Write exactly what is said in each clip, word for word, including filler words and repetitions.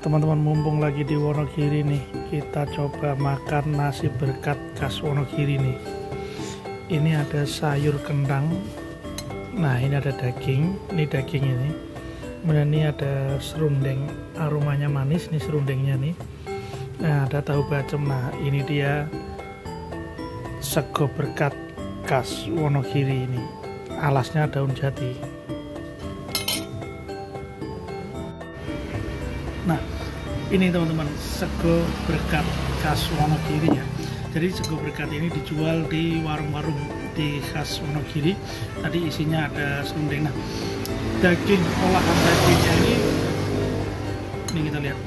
teman-teman, mumpung lagi di Wonogiri nih, kita coba makan nasi berkat khas Wonogiri nih. Ini ada sayur kentang, nah ini ada daging, ini daging ini. Kemudian ini ada serundeng, aromanya manis nih serundengnya nih. Nah ada tahu bacem, nah ini dia sego berkat khas Wonogiri ini. Alasnya daun jati. Nah ini teman-teman, sego berkat khas Wonogiri ya. Jadi sego berkat ini dijual di warung-warung di khas Wonogiri. Tadi isinya ada serundeng. Nah daging, olahan dagingnya ini, ini kita lihat.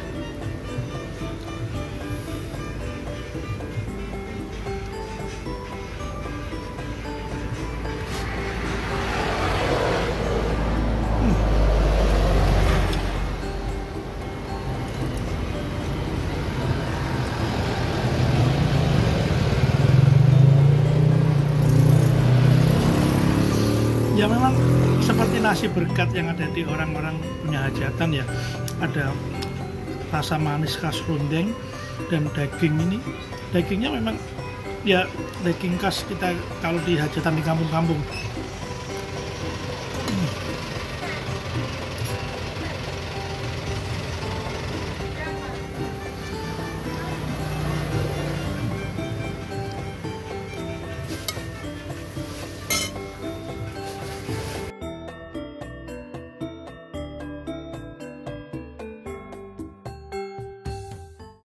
Ya memang seperti nasi berkat yang ada di orang-orang punya hajatan ya, ada rasa manis khas serundeng dan daging ini, dagingnya memang ya daging khas kita kalau di hajatan di kampung-kampung.